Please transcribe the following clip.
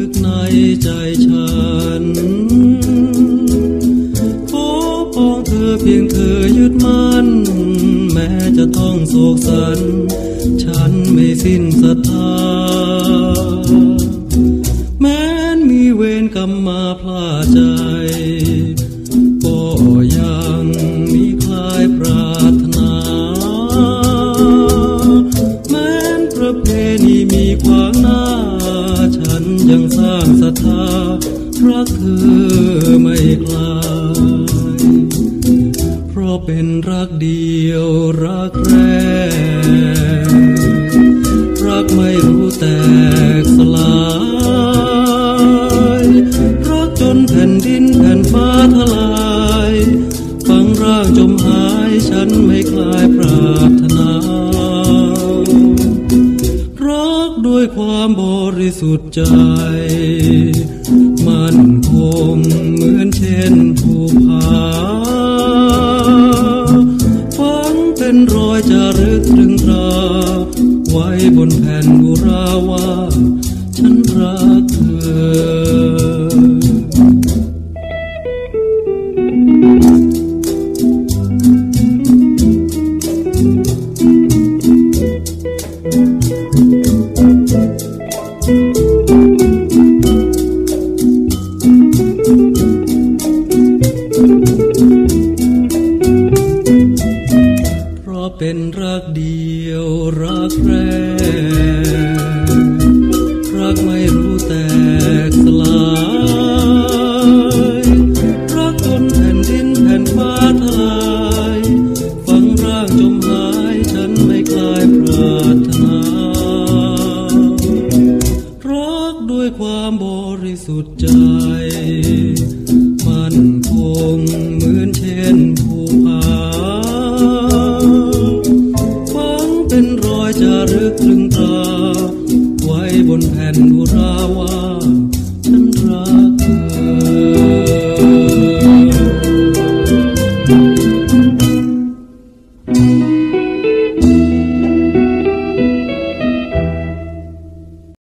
กในใจฉันขอปองเธอเพียงเธอยึดมั่นแม้จะต้องโศกสันฉันไม่สิ้นศรัทธาแม้นมีเวรกรรมมาพลาดใจก็ยังมีคลายปรารถนาแม้นประเพณีมีขวางหน้าฉันยังสร้างศรัทธารักเธอไม่คลายเพราะเป็นรักเดียวรักแรกรักไม่รู้แตกสลายรักจนแผ่นดินแผ่นฟ้าทลายฝังร่างจมหายฉันไม่คลายปรารถนารักด้วยความบริสุทธิ์ใจมั่นคงเหมือนเช่นภูผาฝังเป็นรอยจารึกตรึงตราไว้บนแผ่นบุราว่าฉันรักเธอ